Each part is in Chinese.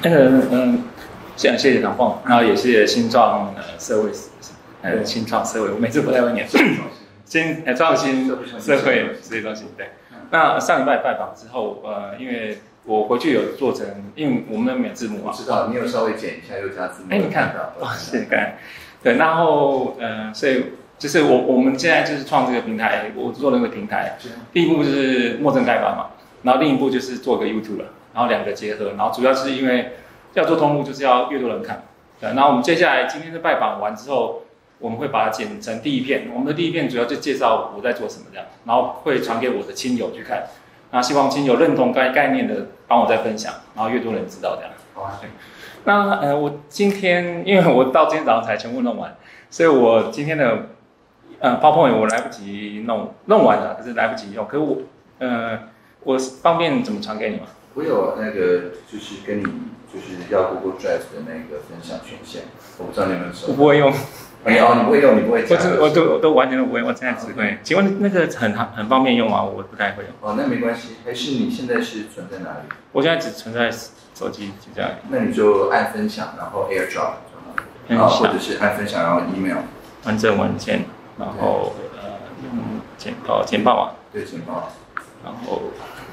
谢谢唐凤，然后也谢谢新创社会，新创社会，我每次不太会念，创新社会事业中心对。那上礼拜拜访之后，因为我回去有做成，因为我们没有字幕啊。 我知道你有稍微剪一下，又加字幕。 你看到，是看，对，然后所以就是我们现在就是创这个平台，我做那个平台，第一步就是陌生开发嘛，然后另一步就是做个 YouTube 了，然后两个结合，然后主要是因为要做通路，就是要越多人看，对，然后我们接下来今天的拜访完之后。我们会把它剪成第一片，我们的第一片主要就介绍我在做什么这样，然后会传给我的亲友去看，那希望亲友认同该概念的，帮我再分享，然后越多人知道这样。好啊，对。那我今天因为我到今天早上才全部弄完，所以我今天的PowerPoint 我来不及弄完了，可是来不及用。可是我方便怎么传给你吗？ 我有那个就是跟你就是要 Google Drive 的那个分享权限，我不知道你有没有收。 我不会用。 你不会用，你不会加。 我都完全都不会，我现在只会。请问那个很方便用吗？我不太会用。 哦，那没关系。还是你现在是存在哪里？ 我现在只存在手机，就这样。 那你就按分享，然后 AirDrop 就好。或者是按分享，然后 email。 完整文件，然后用简报嘛。 对，简报。 然后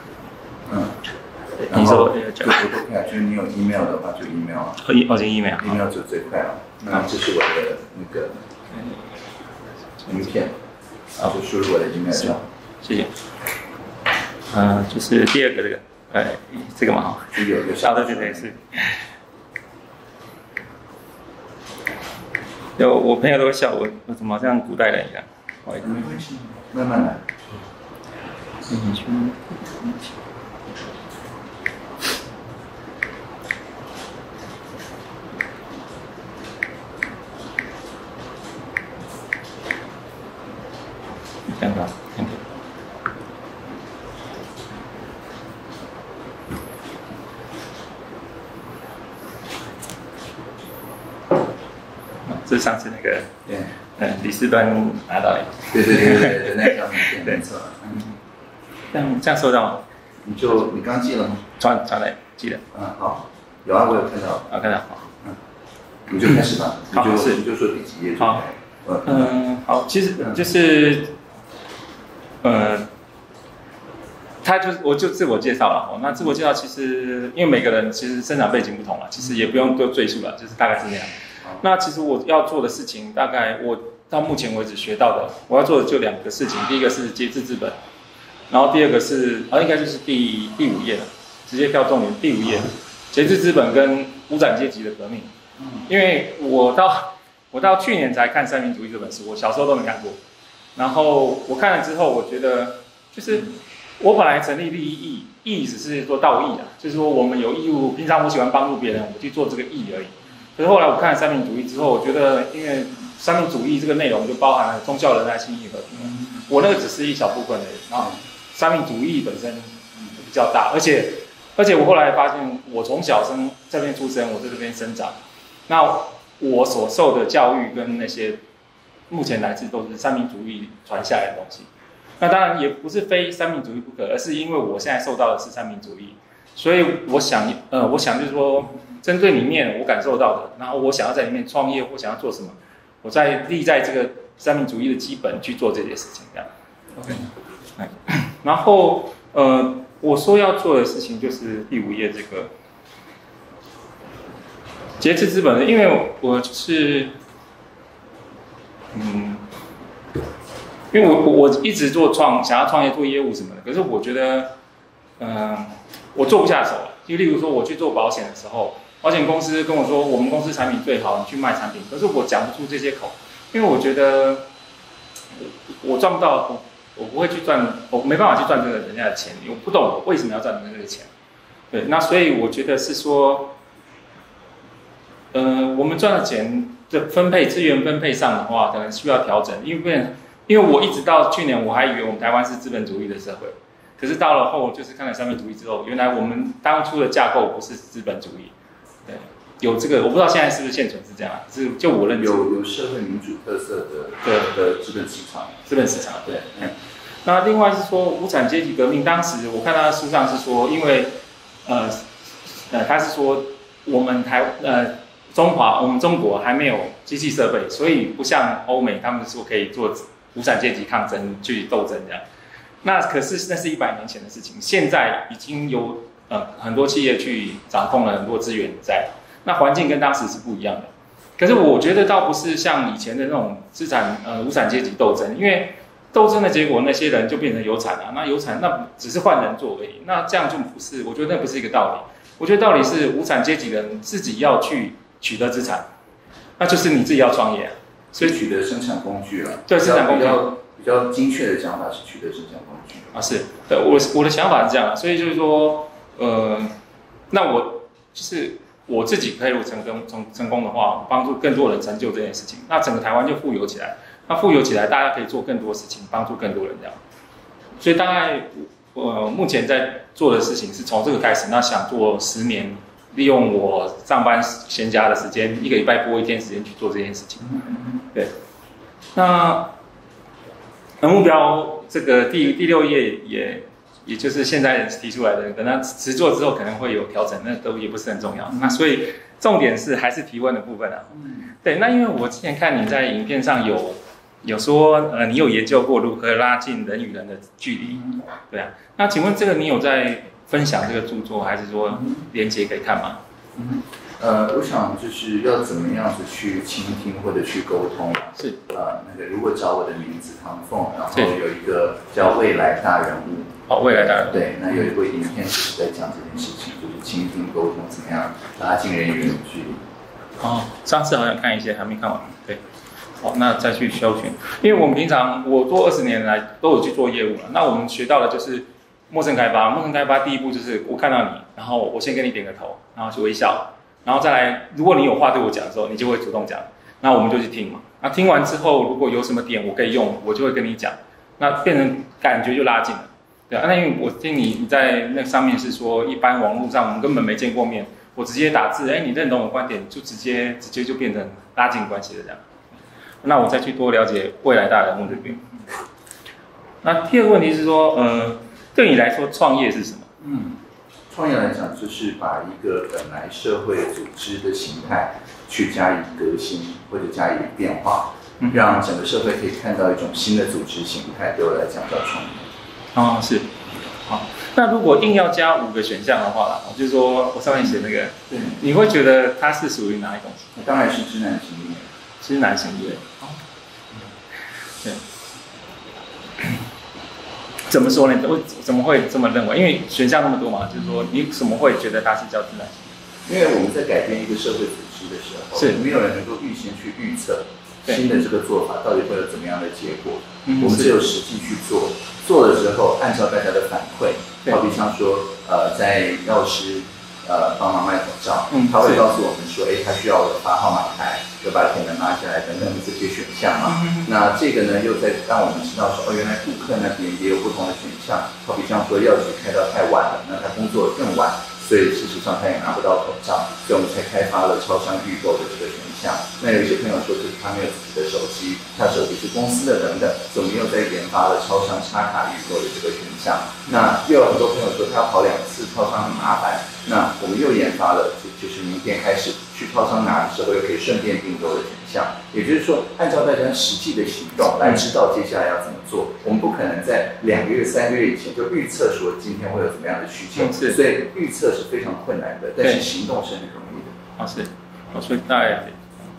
你说就不快，就是你有 email 的话就 email 啊。 就 email 就最快了。那这是我的那个名片，就输入我的 email 就好。 谢谢。就是第二个这个嘛哈。 就有一个小对是。我朋友都会笑我怎么像古代人一样。 没关系，慢慢来。 这样子，这是上次那个，李世端拿到的。 对，那张名片，没错。 这样收到吗？ 你刚寄了吗？ 传来，记得。 好，有啊，我有看到。 看到，好。 你就开始吧。 好， 你就说第几页。 好。好，其实就是。我就自我介绍了。那自我介绍其实因为每个人其实生长背景不同了，其实也不用多赘述了，就是大概是那样。那其实我要做的事情，大概我到目前为止学到的，我要做的就两个事情。第一个是节制资本，然后第二个是应该就是第5页了，直接跳重点第5页，节制资本跟无产阶级的革命。因为我到去年才看《三民主义》这本书，我小时候都没看过。然后我看了之后，我觉得就是我本来成立利益，义只是做道义啊，就是说我们有义务，平常我喜欢帮助别人，我去做这个义而已。可是后来我看了三民主义之后，我觉得因为三民主义这个内容就包含了忠孝仁爱信义和平，我那个只是一小部分而已。然后三民主义本身比较大，而且我后来发现，我从小这边出生，我在这边生长，那我所受的教育跟那些目前来自都是三民主义传下来的东西。那当然也不是非三民主义不可，而是因为我现在受到的是三民主义，所以我想就是说，针对里面我感受到的，然后我想要在里面创业或想要做什么，我立在这个三民主义的基本去做这些事情，这样。OK， 然后我说要做的事情就是第5页这个节制资本，因为我就是因为我一直想要创业做业务什么的，可是我觉得，我做不下手了。就例如说，我去做保险的时候，保险公司跟我说，我们公司产品最好，你去卖产品。可是我讲不出这些口，因为我觉得我赚不到，我不会去赚，我没办法去赚这个人家的钱，我不懂我为什么要赚人家这个钱。对，那所以我觉得是说，我们赚的钱的资源分配上的话，可能需要调整，因为我一直到去年，我还以为我们台湾是资本主义的社会，可是到了后就是看了三民主义之后，原来我们当初的架构不是资本主义，对，有这个我不知道现在是不是现存是这样，就我认知有社会民主特色的资本市场， 对。那另外是说无产阶级革命，当时我看他的书上是说，因为他是说我们我们中国还没有机器设备，所以不像欧美，他们说可以做无产阶级抗争去斗争这样。那可是那是100年前的事情，现在已经有很多企业去掌控了很多资源在，那环境跟当时是不一样的。可是我觉得倒不是像以前的那种无产阶级斗争，因为斗争的结果那些人就变成有产了，那有产那只是换人做而已，那这样就不是，我觉得那不是一个道理。我觉得道理是无产阶级人自己要去取得资产，那就是你自己要创业， 所以取得生产工具了。 对，生产工具比较精确的讲法是取得生产工具啊，是对我的想法是这样，所以就是说，那我就是我自己可以成功的话，帮助更多人成就这件事情，那整个台湾就富有起来。那富有起来，大家可以做更多事情，帮助更多人这样。所以大概目前在做的事情是从这个开始，那想做10年，利用我上班闲暇的时间，1个礼拜拨1天时间去做这件事情。对，那目标这个第6页也就是现在提出来的，等它实做之后可能会有调整，那都也不是很重要。那所以重点是还是提问的部分啊。对，那因为我之前看你在影片上有说你有研究过如何拉近人与人的距离，对啊。那请问这个你有在分享这个著作，还是说连结可以看吗？ 我想就是要怎么样子去倾听或者去沟通。 是那个如果找我的名字唐凤，然后有一个叫未来大人物。 哦，未来大人物。 对，那有一部影片就是在讲这件事情，就是倾听沟通怎么样拉近人与人的距离。 哦，上次好像看一些还没看完，对。好，那再去挑选，因为我们平常我做20年来都有去做业务了，那我们学到的就是陌生开发。陌生开发第一步就是我看到你，然后我先跟你点个头，然后去微笑，然后再来，如果你有话对我讲的时候，你就会主动讲，那我们就去听嘛。那听完之后，如果有什么点我可以用，我就会跟你讲，那变成感觉就拉近了。对啊，那因为我听你在那上面是说，一般网络上我们根本没见过面，我直接打字，你认同我观点，就直接就变成拉近关系的这样。那我再去多了解未来大人物这边。那第二个问题是说，对你来说创业是什么？ 创业来讲，就是把一个本来社会组织的形态去加以革新或者加以变化，让整个社会可以看到一种新的组织形态。对我来讲叫创业。 哦，是。好，那如果硬要加5个选项的话啦，就是说我上面写那个，你会觉得它是属于哪一种？ 当然是知难行易。 知难行易。对。怎么说呢？怎么会这么认为？因为选项那么多嘛，就是说你怎么会觉得它是叫知难行易？ 因为我们在改变一个社会组织的时候，是没有人能够预先去预测新的这个做法到底会有怎么样的结果。我们只有实际去做，做了之后按照大家的反馈，好比像说在药师帮忙卖口罩，他会告诉我们说，他需要发号码牌，要把铁门拉下来等等这些选项嘛。那这个呢，又在让我们知道说，原来顾客那边也有不同的选项，好比像说药局开到太晚了，那他工作更晚，所以事实上他也拿不到口罩，所以我们才开发了超商预购的这个选项。那有一些朋友说，就是他没有自己的手机，他手机是公司的等等，所以我们又在研发了超商插卡预购的这个选项。那又有很多朋友说他要跑2次，超商很麻烦。那我们又研发了，就是明天开始去超商拿的时候，又可以顺便订购的选项。也就是说，按照大家实际的行动来知道接下来要怎么做。我们不可能在2个月、3个月以前就预测说今天会有怎么样的需求，所以预测是非常困难的，但是行动是很容易的。 是，所以大概。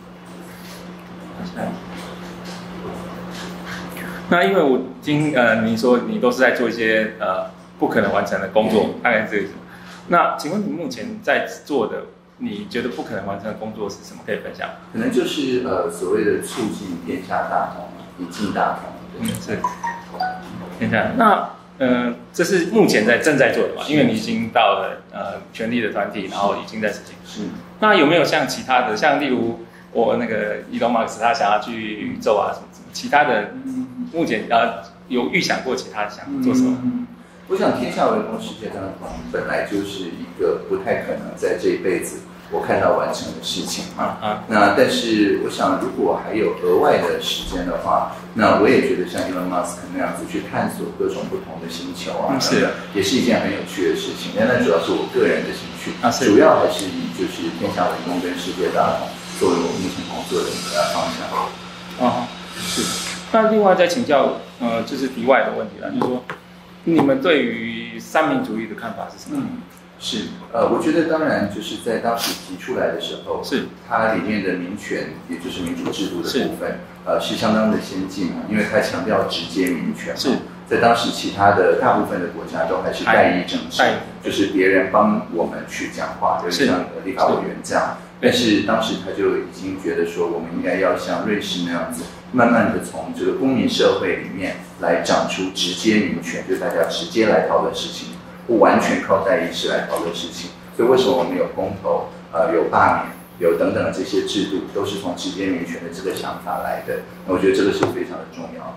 那因为我听你说你都是在做一些不可能完成的工作，大概是这个意思。那请问你目前在做的，你觉得不可能完成的工作是什么？可以分享？ 可能就是所谓的促进天下大同，引进大同。 是。天下，那这是目前正在做的嘛？因为你已经到了权力的团体，然后已经在实行。 是。 那有没有像其他的，像例如我那个伊隆马克思他想要去宇宙啊什么其他的，目前有预想过其他想做什么？ 我想天下为公，世界大同本来就是一个不太可能在这一辈子我看到完成的事情嘛。那但是我想，如果还有额外的时间的话，那我也觉得像 Elon Musk 那样子去探索各种不同的星球啊，也是一件很有趣的事情。那主要是我个人的兴趣，主要还是以就是天下为公跟世界大同作为我目前工作的一个方向。 是。那另外再请教，就是题外的问题啦，就是说，你们对于三民主义的看法是什么？ 是，我觉得当然就是在当时提出来的时候，是它里面的民权，也就是民主制度的部分，是相当的先进嘛，因为它强调直接民权嘛。是，在当时其他的大部分的国家都还是代议政治，就是别人帮我们去讲话，就是像立法委员这样。但是当时他就已经觉得说，我们应该要像瑞士那样子，慢慢的从这个公民社会里面来长出直接民权，就大家直接来讨论事情，不完全靠代议式来讨论事情。所以为什么我们有公投，有罢免，有等等的这些制度，都是从直接民权的这个想法来的。那我觉得这个是非常的重要。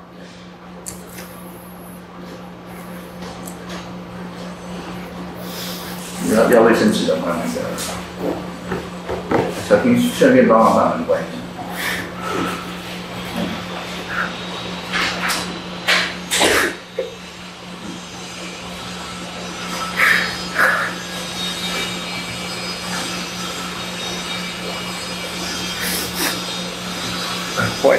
要卫生纸的吗？小婷顺便帮忙把门关一下。 会，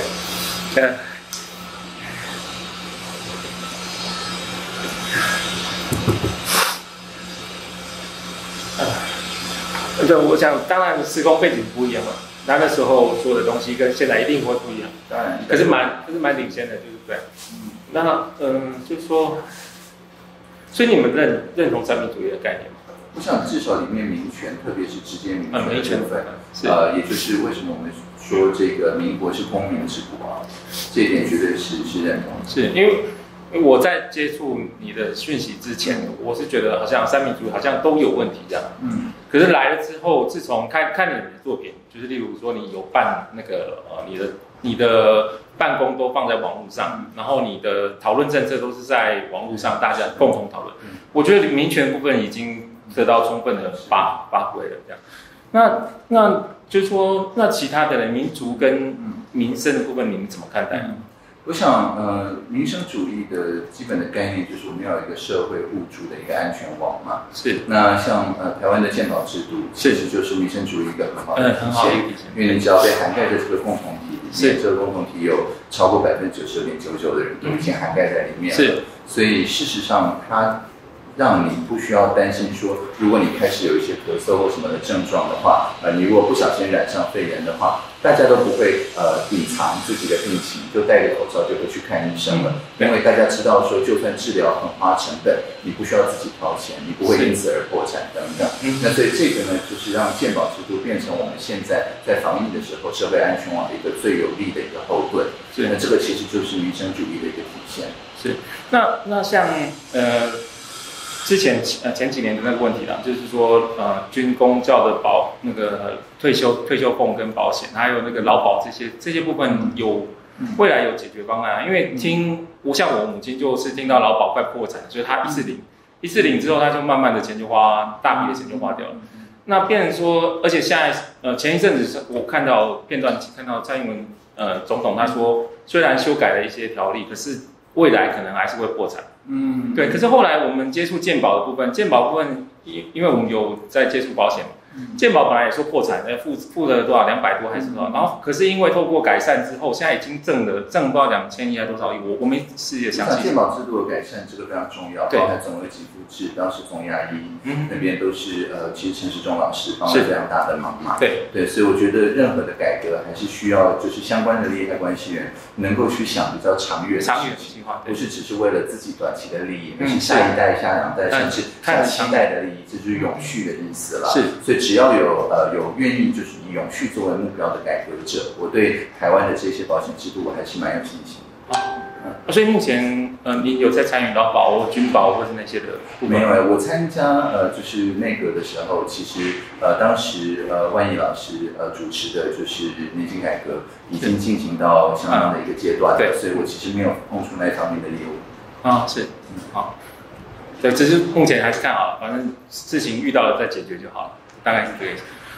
对，我想当然时空背景不一样嘛，那时候所有的东西跟现在一定会不一样， 当然， 可是蛮领先的，对不对？那就是说，所以你们认同三民主义的概念吗？ 我想至少里面民权，特别是直接民权的部分，也就是为什么我们说这个民国是公民之国啊，这一点绝对是认同的。 是因为我在接触你的讯息之前，我是觉得好像三民主义好像都有问题这样。可是来了之后，自从看你的作品，就是例如说你有办那个你的办公都放在网络上，然后你的讨论政策都是在网络上大家共同讨论。我觉得民权部分已经得到充分的发挥了这样。那就是说，那其他的民族跟民生的部分，你们怎么看待呢？ 我想，民生主义的基本的概念就是我们要有一个社会互助的一个安全网嘛。是。那像台湾的健保制度，其实就是民生主义一个很好的体现。因为你只要被涵盖在这个共同体里面，这个共同体有超过99.99%的人都已经涵盖在里面了。是。所以事实上，它让你不需要担心说，如果你开始有一些咳嗽或什么的症状的话，你如果不小心染上肺炎的话，大家都不会隐藏自己的病情，就戴着口罩就会去看医生了。因为大家知道说，就算治疗很花成本，你不需要自己掏钱，你不会因此而破产等等。那所以这个呢，就是让健保制度变成我们现在在防疫的时候社会安全网的一个最有力的一个后盾。那这个其实就是民生主义的一个体现。 是。那像之前几年的那个问题啦，就是说军公教的那个退休俸跟保险，还有那个劳保这些部分未来有解决方案。因为像我母亲就是听到劳保快破产，所以她一次领之后，她就慢慢的钱就大笔的钱就花掉了。那变成说，而且现在前一阵子我看到片段，看到蔡英文总统他说，虽然修改了一些条例，可是未来可能还是会破产。对。可是后来我们接触健保的部分，因为我们有在接触保险嘛，健保本来也说破产，付了多少200多还是多少，然后可是因为透过改善之后，现在已经挣不知道2000亿还多少亿，我没细的详细。 健保制度的改善这个非常重要，包含总额给付制，当时总亚医那边都是其实陈时中老师帮了非常大的忙嘛。对，所以我觉得任何的改革还是需要就是相关的利害关系人能够去想比较长远的计划，不是只是为了自己短期的利益，而是下一代、下2代甚至下7代的利益，这就是永续的意思了。所以只要有愿意就是以永续作为目标的改革者，我对台湾的这些保险制度我还是蛮有信心的。 所以目前你有在参与劳保、军保或是那些的部分？ 没有，我参加就是内阁的时候，其实当时万益老师主持的就是年金改革已经进行到相当的一个阶段了，所以我其实没有碰触那方面的业务。 好。对，只是目前还是看好了，反正事情遇到了再解决就好了，大概是这个意思。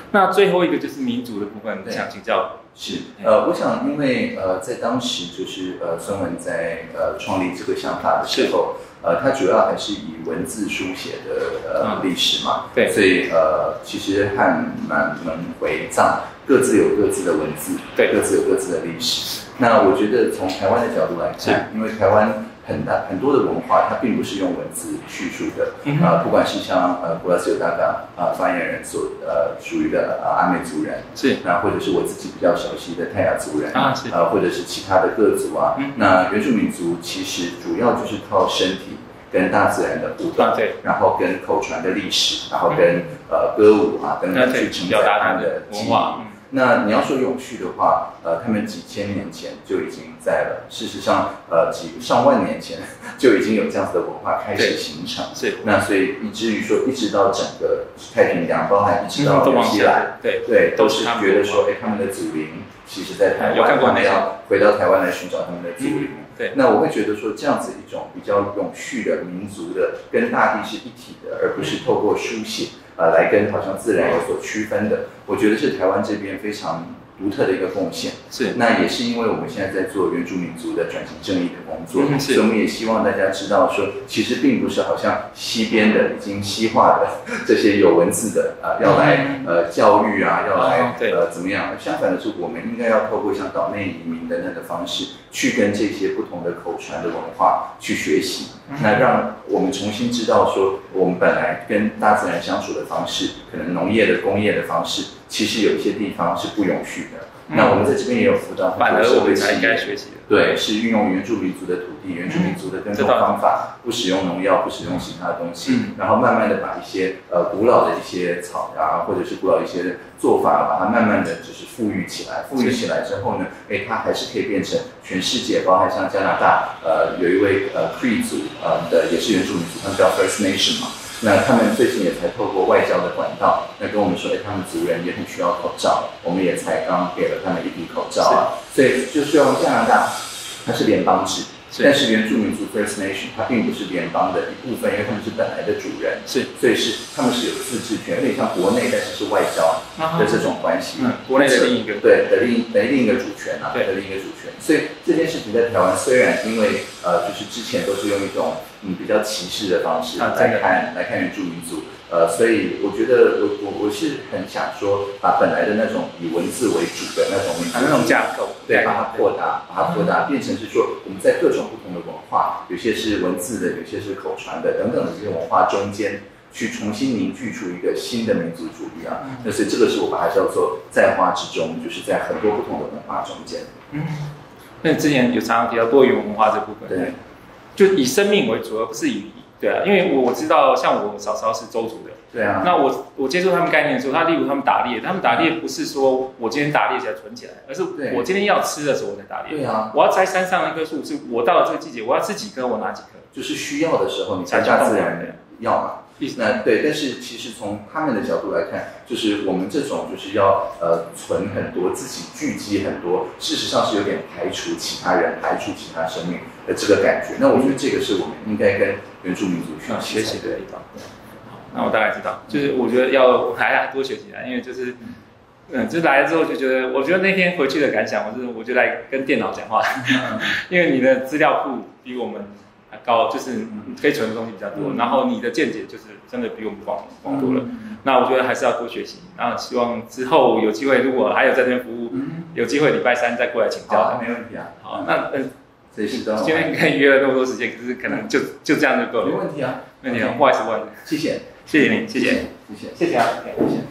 那最后一个就是民族的部分，想请教。 是，我想因为在当时就是孙文在创立这个想法的时候，他主要还是以文字书写的历史嘛， 对， 所以其实汉满蒙回藏各自有各自的文字，对，各自有各自的历史。那我觉得从台湾的角度来看，因为台湾很多的文化，它并不是用文字叙述的，不管是像古拉斯尤大嘎发言人所属于的阿美族人， 是， 那或者是我自己比较熟悉的泰雅族人是， 或者是其他的各族啊，那原住民族其实主要就是靠身体跟大自然的互动，对，然后跟口传的历史，然后跟歌舞啊等等去承载他们的文化。那你要说永续的话，他们几千年前就已经在了。事实上，几上万年前就已经有这样子的文化开始形成。是。那所以以至于说，一直到整个太平洋，包含一直到纽西兰，对，都是觉得说，他们的祖灵其实在台湾，他们要回到台湾来寻找他们的祖灵。对。那我会觉得说，这样子一种比较永续的民族的，跟大地是一体的，而不是透过书写。来跟好像自然有所区分的，我觉得是台湾这边非常独特的一个贡献。是，那也是因为我们现在在做原住民族的转型正义的工作，所以我们也希望大家知道说，其实并不是好像西边的已经西化的这些有文字的要来教育啊，要来怎么样？相反的是，我们应该要透过像岛内移民的那个方式，去跟这些不同的口传的文化去学习，那让我们重新知道说，我们本来跟大自然相处的方式，可能农业的、工业的方式，其实有一些地方是不永续的。那我们在这边也有辅导很多社会企业，对，是运用原住民族的土地、原住民族的耕种方法，不使用农药，不使用其他的东西，然后慢慢的把一些古老的一些草啊，或者是古老的一些做法，把它慢慢的就是富裕起来。富裕起来之后呢，它还是可以变成全世界，包含像加拿大，有一位Cree 族的也是原住民族，他们叫 First Nation 嘛。那他们最近也才透过外交的管道，那跟我们说，他们族人也很需要口罩，我们也才刚给了他们一批口罩啊。所以就希望加拿大，它是联邦制，但是原住民族 First Nation 它并不是联邦的一部分，因为他们是本来的主人，所以他们是有自治权，有点像国内但是是外交的这种关系。 国内的另一个的另一个主权啊，的另一个主权。所以这件事情在台湾虽然因为就是之前都是用一种比较歧视的方式来看原住民族，所以我觉得我是很想说，把本来的那种以文字为主的那种民族那种架构， 对，把它扩大，变成是说我们在各种不同的文化，有些是文字的，有些是口传的等等的这些文化中间，去重新凝聚出一个新的民族主义啊。那所以这个是我把它叫做在化之中，就是在很多不同的文化中间。 那之前有常常提到多元文化这部分，对，就以生命为主，而不是以对啊，因为我知道，像我嫂嫂是周族的，对啊，那我接触他们概念的时候，例如他们打猎不是说我今天打猎起来存起来，而是我今天要吃的时候我才打猎，对啊，我要摘山上那棵树，是我到了这个季节，我要吃几棵，我拿几棵，就是需要的时候你才大自然的要嘛。那对，但是其实从他们的角度来看，就是我们这种就是要存很多，自己聚集很多，事实上是有点排除其他人、排除其他生命的这个感觉。那我觉得这个是我们应该跟原住民族去学习的地方。好，那我大概知道，就是我觉得要还多学习啊，因为就是就来了之后就觉得，我觉得那天回去的感想，我就来跟电脑讲话，因为你的资料库比我们高，就是可以存的东西比较多，然后你的见解就是真的比我们广多了。那我觉得还是要多学习，然后希望之后有机会，如果还有在这边服务，有机会礼拜3再过来请教。没问题啊。好，那今天跟你约了那么多时间，可是可能就这样就够了。没问题啊，没问题啊，不好意思，谢谢你，谢谢啊，谢谢啊，谢谢。